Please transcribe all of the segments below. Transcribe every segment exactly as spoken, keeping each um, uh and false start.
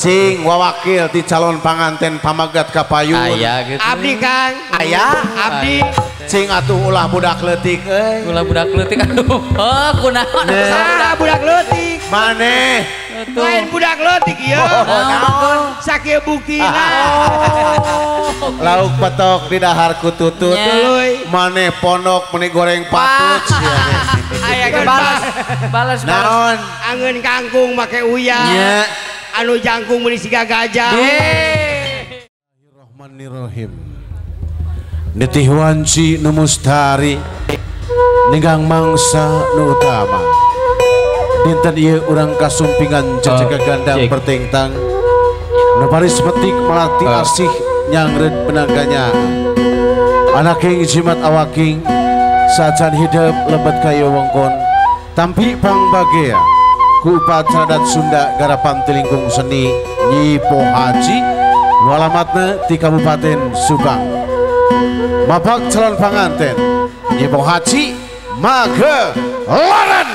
cing wawakil di calon panganten pamagat kapayun aya gitu abdi Kang aya abdi cing atuh ulah budak leutik euy ulah budak leutik aduh oh kunaon saha budak leutik maneh lain budak leutik ieu naon sakieu buktina lauk petok di dahar ku tutut maneh pondok meni goreng patut aya balas balas naon angeun kangkung make uyah nya anu jangkung meuli siga gajah Bismillahirrahmanirrahim netih wanci nu mustari ninggang mangsa nu utama dinten ieu urang kasumpingan jajaga gandang pertengtang nu paris petik melati asih nyangreud penangganya anak king jimat awaking sajan hidup lebet kayu wongkon tampi pangbagea ku upacara adat Sunda garapan tilingkung seni Nyi Po Haji nu alamatna di Kabupaten Subang mapak calon panganten Nyi Po Haji Magelaran.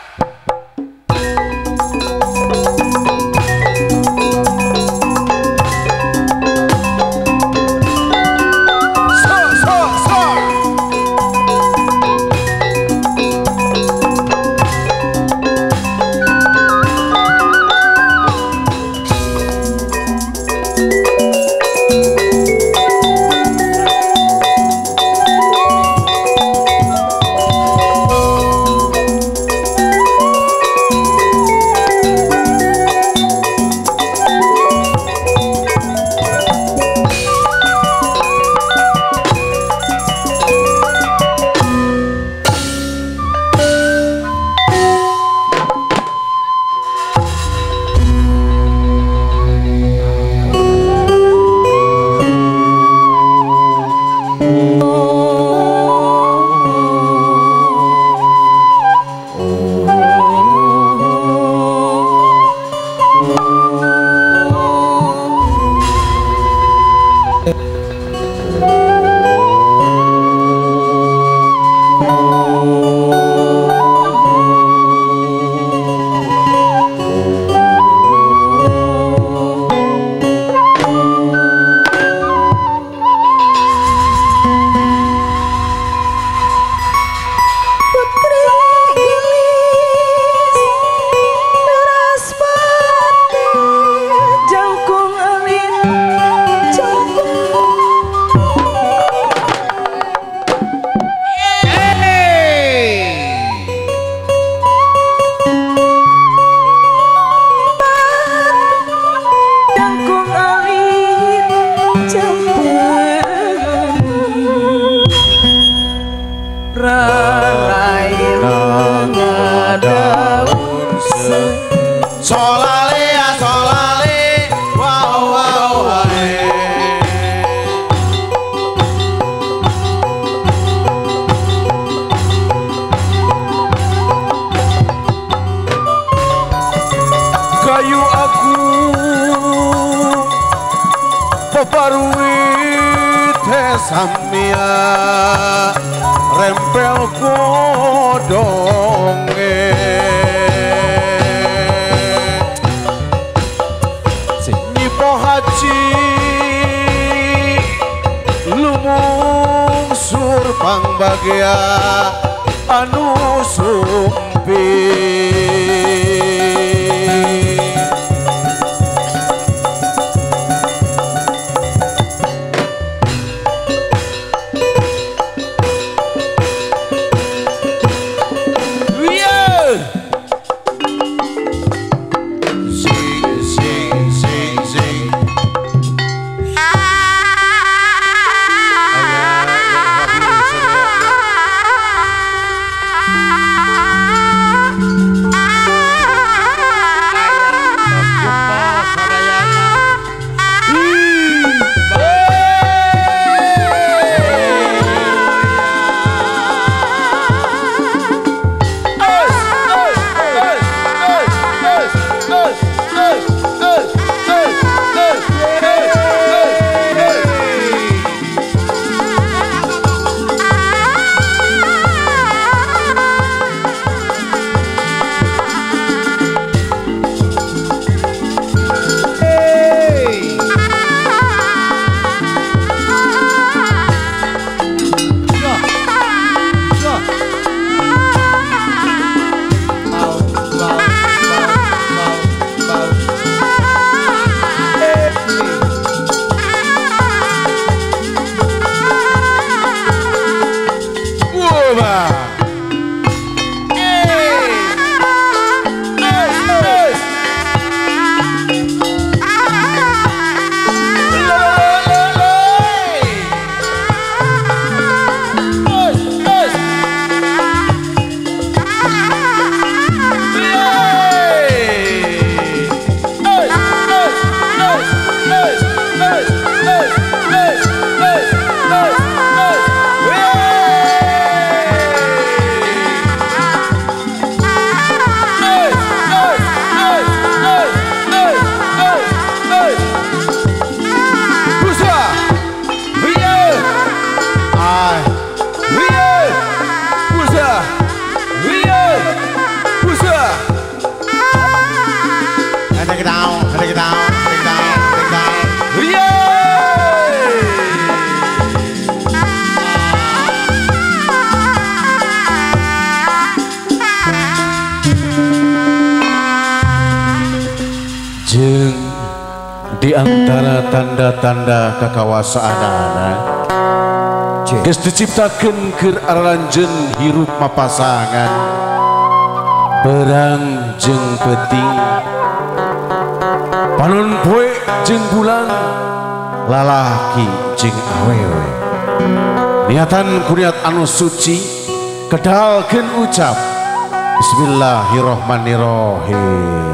Samia rempel godonge Nyi Po Haji lumungsur pangbagea anu sumpih down, break down, break down, break down. Yeah. Jeng di antara tanda-tanda kekawasaan anak geus diciptakeun keur aralanjeun hirup mapasangan perang jeung peuting panon poe jeung bulan lalaki jeung awewe niatan kuriat anu suci kedalkeun ucap bismillahirrahmanirrahim.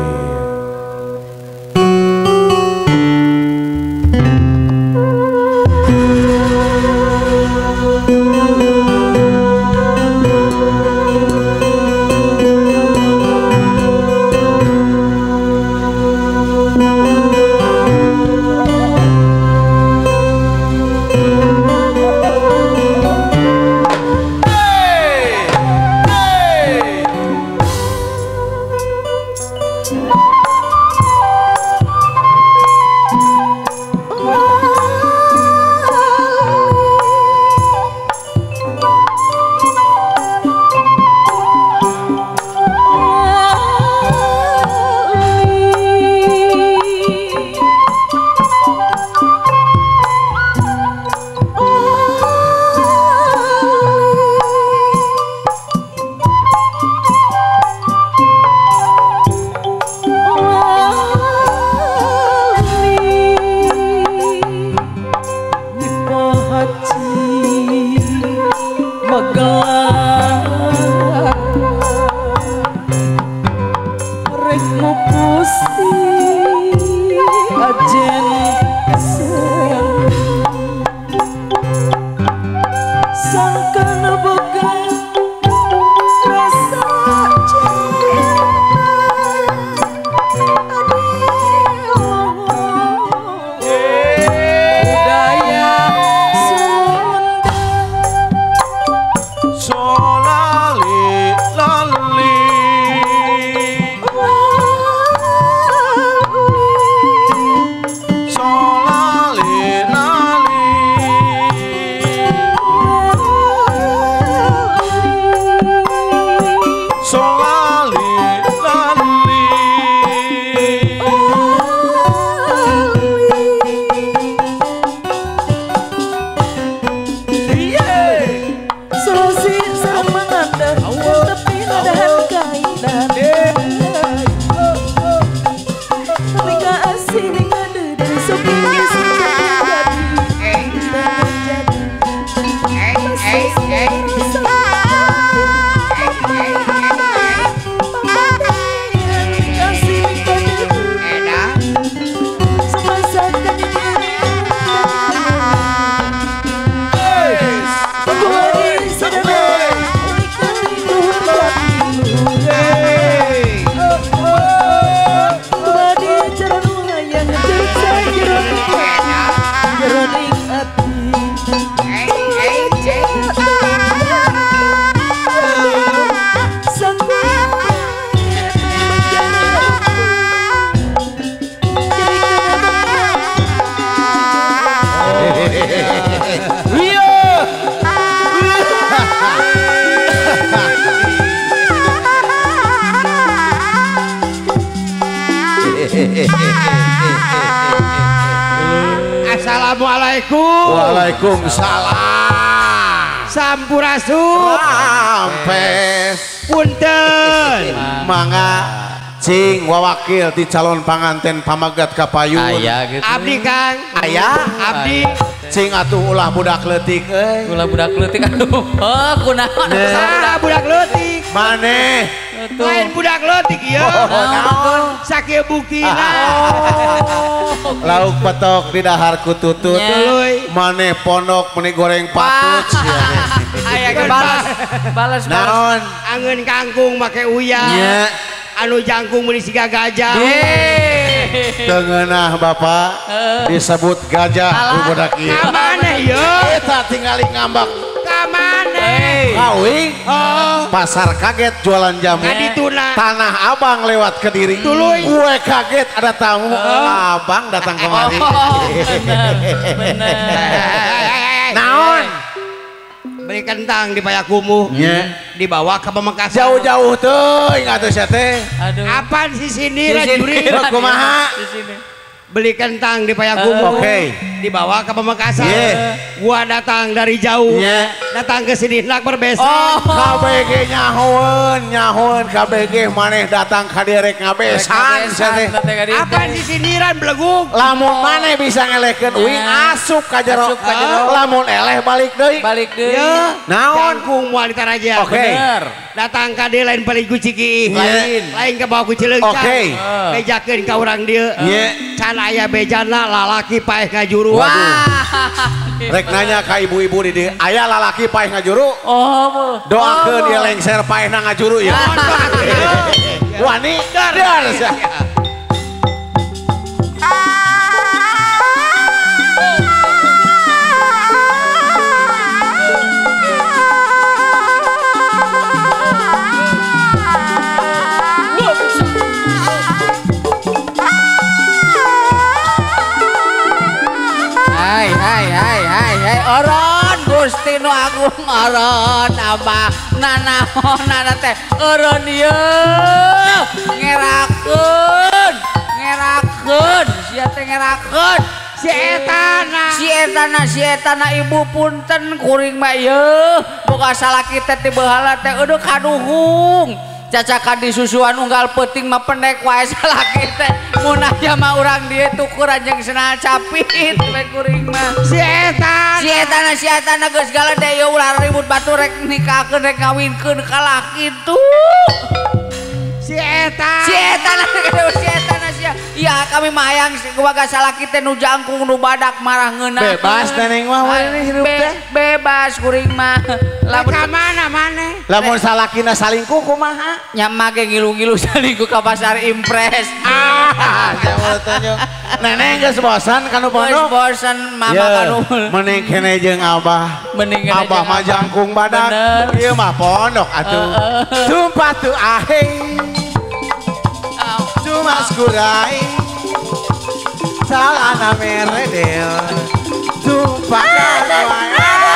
Assalamualaikum. Waalaikumsalam. Sampurasun. Rampes. Punten. Mangga cing wawakil ti calon panganten pamagat kapayun. Aya gitu. Abdi Kang. Aya. Abdi. Cing atuh ulah budak leutik euy. Ulah budak leutik aduh. Oh, kunaon? Saha budak leutik? Maneh. Lain budak leutik ieu. Naon? Sakieu buktina. Lauk petok di dahar kututut. Tuluy. Maneh pondok meni goreng patut. Aya ke balas. Balas Naon? Angeun kangkung make uyah. Nya. Anu jangkung meuli siga gajah. Teu ngeunah Bapak disebut gajah ku budak ieu. Ka maneh ieu? Eta tingali ngambak. Ka mana? Kawing. Oh, Pasar kaget jualan jamu. kadituna. Tanah Abang lewat Kediri. Tuluy. Gue kaget ada tamu. Abang datang kemari. Oh, bener. Naon? Beli kentang di Payakumbuh. Nya. Dibawa ke Pamekasan. Jauh-jauh tuh, ingat tuh siapa teh. Aduh. Apaan sih sini Di sini. Juri? Kumaha? Di sini. Beli kentang di Payakumbuh. Oke. Dibawa ke Pamekasan. Iya. Gua datang dari jauh. Iya. Datang ke sini nak berbesa. Oh. K B G nyahoen, nyahoen K B G maneh datang ka direk ngabesan sia teh. Apaan sih siniran beleguk? Lamun maneh bisa ngelekeun uing asup ka jero. Asup ka jero. Lamun eleh balik deui. Balik deh. Ya. Naon? Jangkung moal ditaraja. Oke. Bener. Datang ka dieu lain balik ku Ciki. Iya. Lain. Lain ke bawah ku Cileungca. Oke. Bejakeun ka urang dieu. Iya. Can aya bejana lalaki paeh ngajuru. Wah. Rek nanya ka ibu-ibu di dieu, aya lalaki paeh ngajuru? Oh, Bu. Doakeun Oh, ieu Bu. lengser paeh na ngajuru ya. Wani dar sia. Hai hai hai hai hai Oron Gusti nu Agung Oron Abah nanaon nana teh Oron ieu ngerakeun ngerakeun sia teh ngerakeun Si etana. si etana si etana ibu punten kuring mah ieu boga salah kita ti baheula teh eueuh kaduhung cacakan di susuan unggal peuting mah pendek wae salah kita munah mah urang dieu tukur anjeun senal capit we kuring mah Si etana. si etana si etana geus galede ieu ulah ribut batu rek nikahkeun rek ngawinkeun ka laki tuh Si etana. si etana si etana si iya kami mah hayang waga salah kita nu jangkung nu badak marah ngeunah Bebas neneng mah we hirup teh. bebas kuring mah Lamun lamun ka mana mana? Lamun salakina salingkuh kumaha? nyamage ngilu-ngilu salingkuh ka pasar impres Ah, jawa tunjuk. Neneng geus bosan kanu Bos pondok. bosan mama kanu Mending kene jeung Abah. Mending kene Abah jeung mah Abah. jangkung badak. Bener. Ieu mah pondok atuh. Sumpah tuh aheng. Cuma skurai. Salana meredel. Sumpah wae.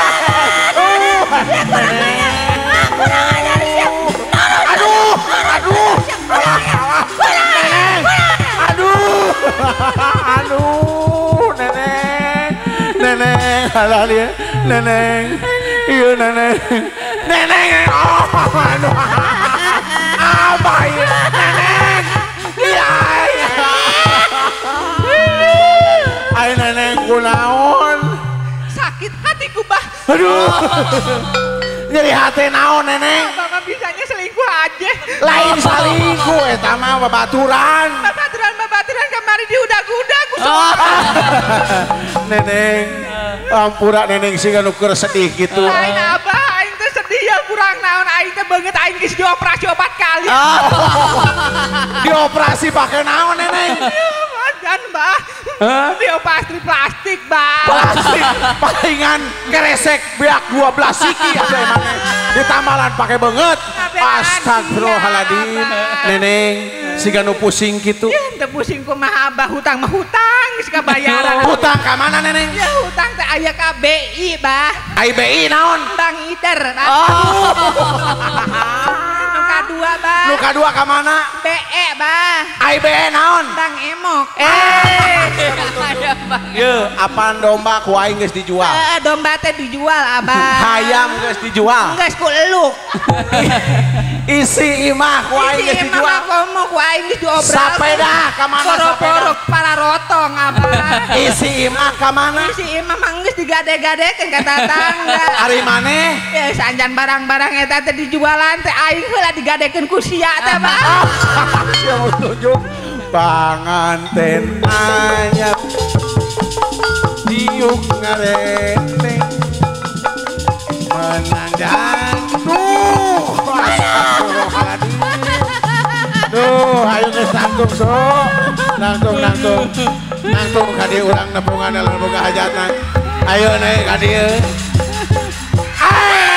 Aduh, aduh. Neneng. Aduh. Aduh, neneng. Neneng, halah dia. Neneng. Iya, neneng. Neneng. Oh, aduh. Apa ya, neneng? Iya. Ay, neneng kunaon. Sakit hatiku bah. Aduh. Jadi hati naon, neneng? Bapak bisanya selingkuh aja. Lain salingkuh, eta mah babaturan. Babaturan babaturan kemarin diudag-udag. Oh. Neneng, ampura neneng sih kan ukur sedih gitu. Lain abah, aing teh sedih ya kurang naon aing teh banget aing geus dioperasi opat kali. Dioperasi pakai naon, neneng? Kan bah. Hah? Dioperasi plastik bah. Plastik palingan keresek beak dua belas siki ada emangnya. Ditambalan pakai banget. Astagfirullahaladzim. Neneng, si nu pusing gitu. Ya teu pusing kumaha abah hutang mah hutang geus kabayaran. Hutang ka mana, neneng? Ya hutang teh aya ka B I bah. I B I naon? Bang Ider. Nu kadua bah. Nu kadua ka mana? B E bah. I B I naon? Bang Emok. eh Ye, apaan domba ku aing geus dijual. Eh, domba teh dijual abah. Hayam geus dijual. Geus ku eluk. Isi imah ku aing geus Isi dijual. emang komo ku aing geus diobrol. Sapeda ka mana Porok-porok para rotong abah. Isi imah ka mana? Isi imah mah geus digade-gadekeun ka tatangga. Ari maneh? Ya sanjan barang-barang eta teh dijualan teh aing heula digadekeun ku sia teh bah. Siapa tunjuk panganten anyar diuk ngarenteng menanjang tuh astagfirullahaladzim. Duh, ayo geus nangtung so nangtung nangtung nangtung ka dieu urang nepungan dalam boga hajatna. Ayo naik ka dieu. Ai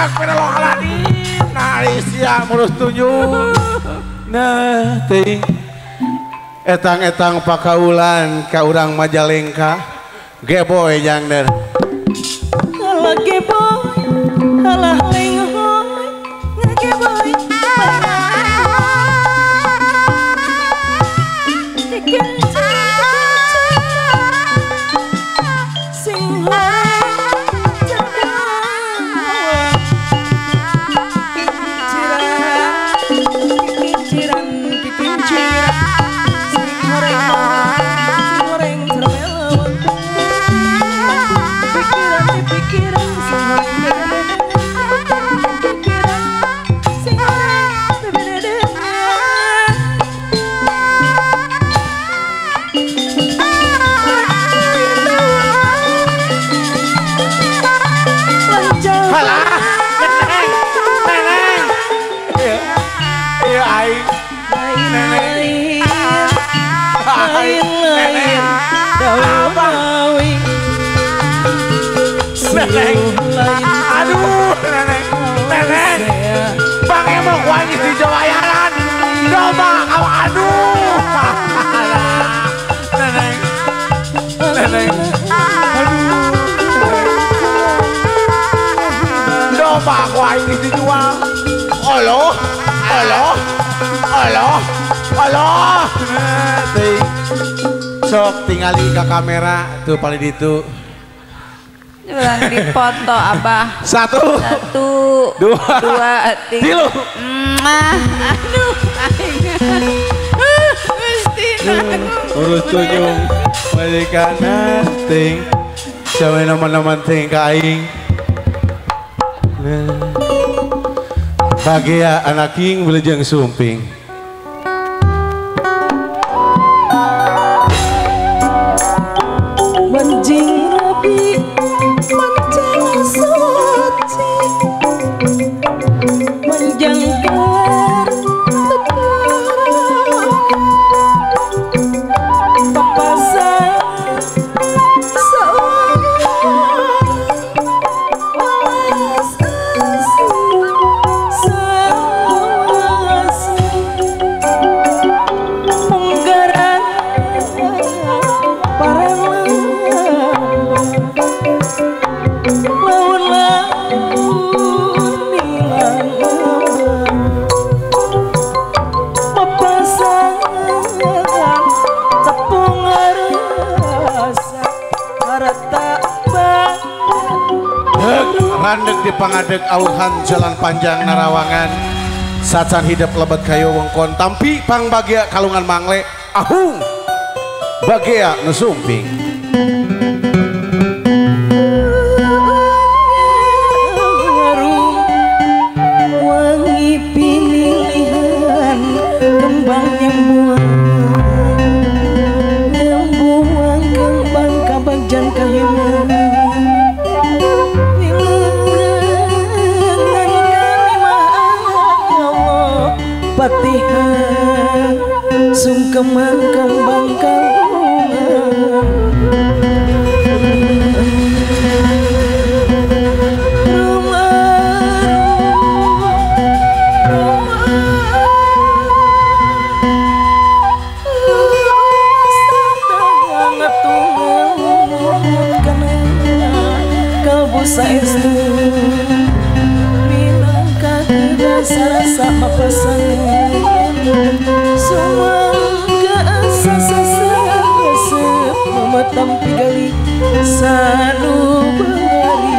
Astagfirullahaladzim. Naris ya mulus tunjuk. Nah, ting. Etang-etang pakaulan ka urang Majalengka. Geboy jang der. Halah geboy, halah lenghoy, ngegeboy. Aduh, nenek, nenek, bang emang wajib di Jawayaran, coba kau aduh, nenek, nenek, aduh, coba aku wajib dijual, oloh, oloh, oloh, oloh, Sok tingali ke kamera tuh paling itu. Ulang dipoto abah. Satu, Satu, dua, dua, tiga. tilu. Mah, aduh, aing. Gusti Urus tunjung majikan ting. Sampai nama-nama ting ka aing. Bagia anak king wilujeng sumping. Menjing rapi menjang suci menjangkar papasan Randek di pangadeg auhan jalan panjang Narawangan sacan hidup lebat kayu wengkon tampi pang bagia kalungan mangle ahung bagia nusumping wangi pilihan kembang nyembuang nyembuang kembang kabagjan kahimuan Patihan sungkeman kembang kalungan saestu minangka kedasa sama pasangan semua keasa-asa memetam pigali sanubari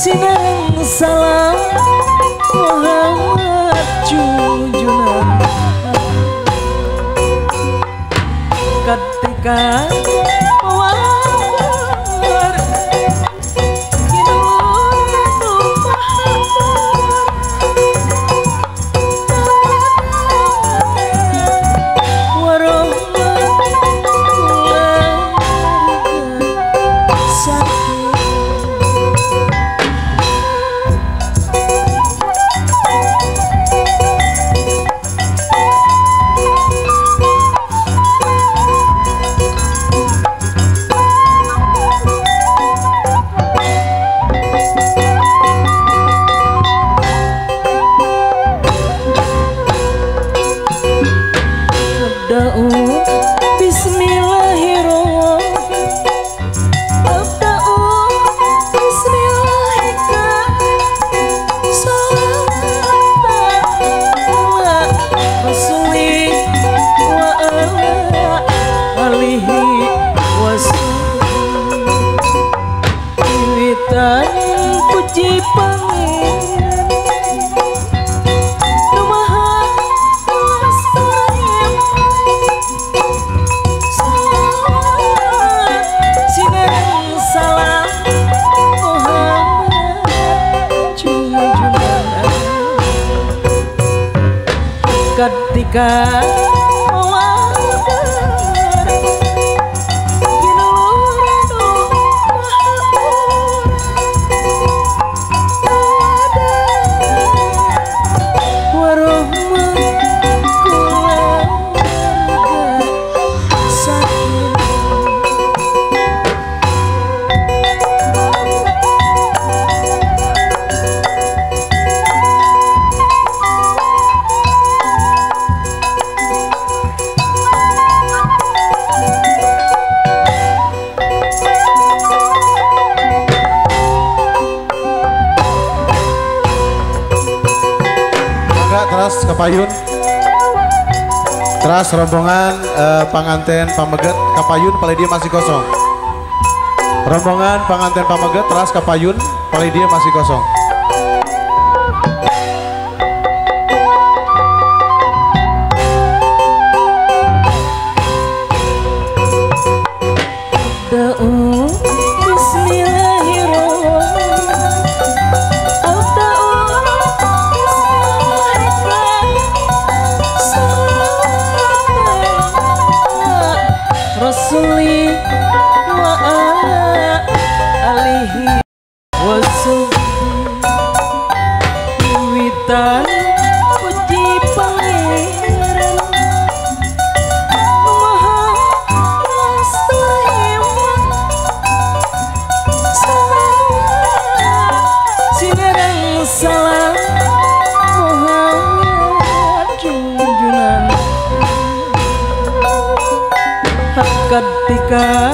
Sinang salam Muhammad junjunan ketika wabar kinuluh ketika Kapayun teras rombongan eh, panganten pameget Kapayun paling dia masih kosong. Rombongan panganten pameget teras Kapayun paling dia masih kosong. Ketika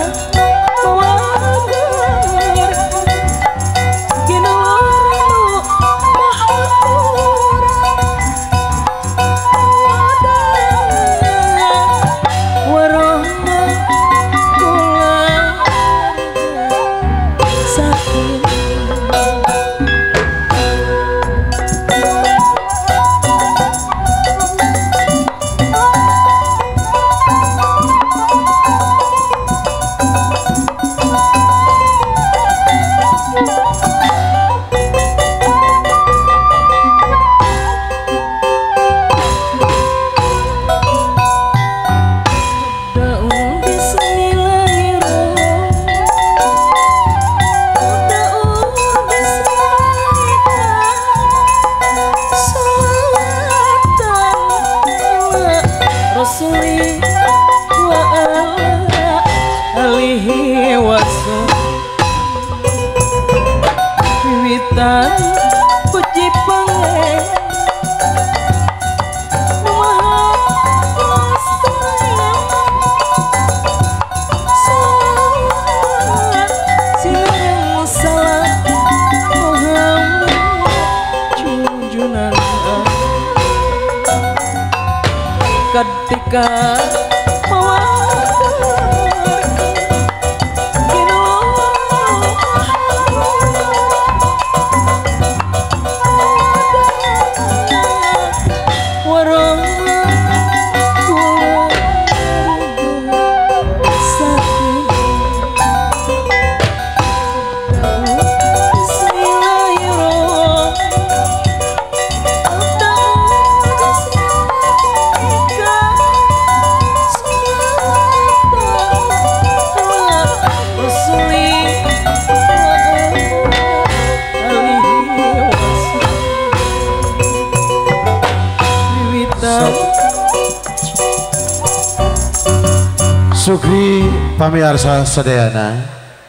Sugri pamirsa sadayana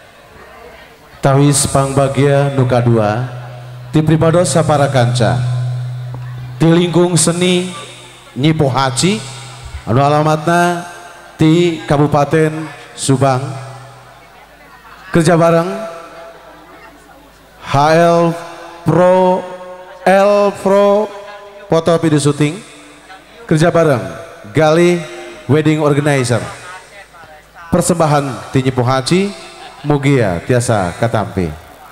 tawis pangbagia nuka dua ti pribados sapara kanca ti lingkung seni Nyi Pohaci anu alamatna ti Kabupaten Subang kerja bareng H L Pro L Pro foto video syuting kerja bareng Gali Wedding Organizer persembahan ti Nyi Pohaci mugia tiasa katampi.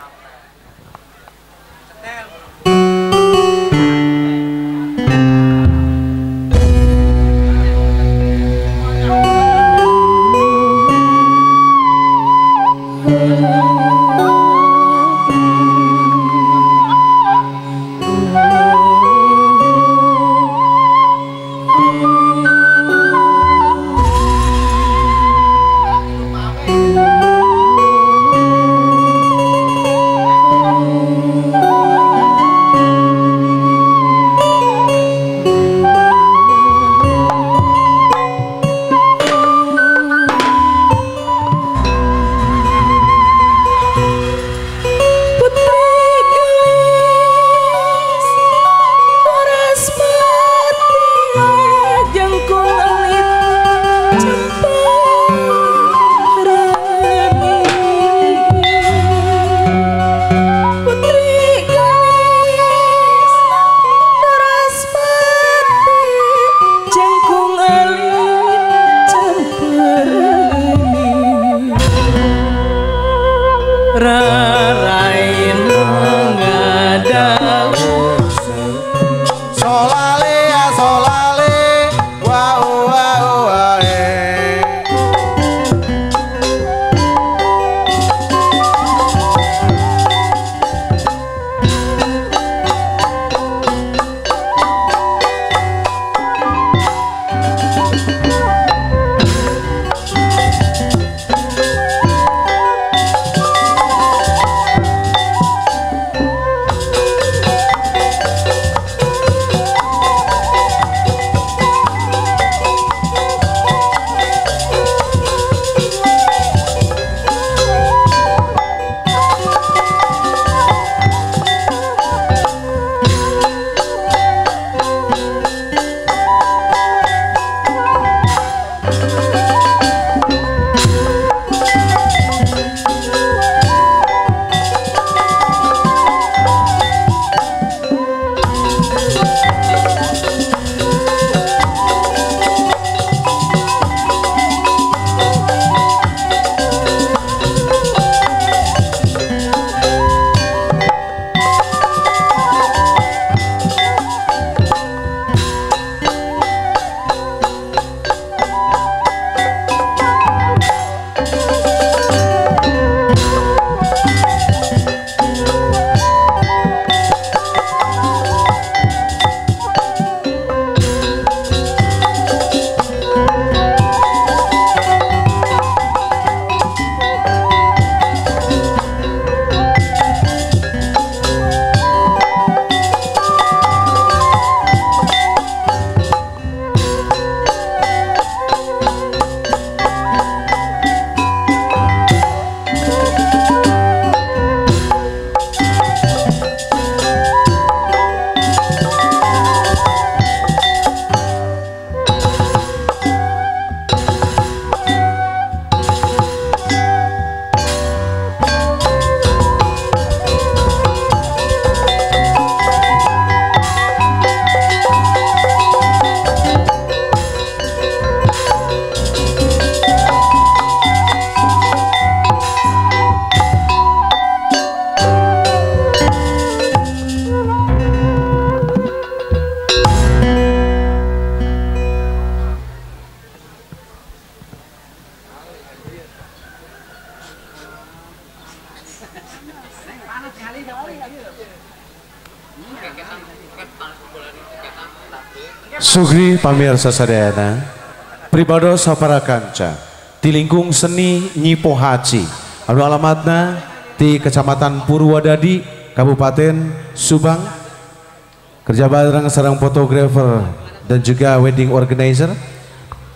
Sugri pamirsa sadayana pribados sapara kanca ti lingkung seni Nyi Pohaci anu alamatna ti Kecamatan Purwadadi Kabupaten Subang kerja bareng sareng fotografer dan juga wedding organizer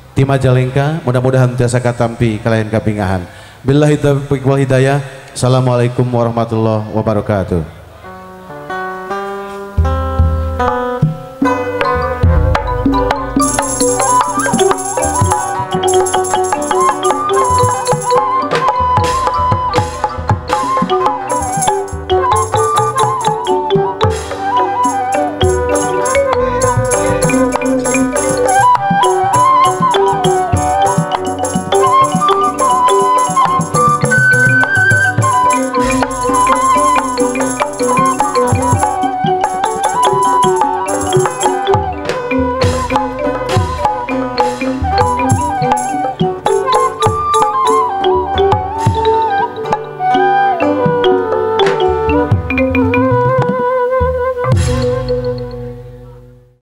Tim Majalengka mudah-mudahan tiasa katampi kalian kapingahan. Billahi taufiq wal hidayah. Assalamualaikum warahmatullahi wabarakatuh.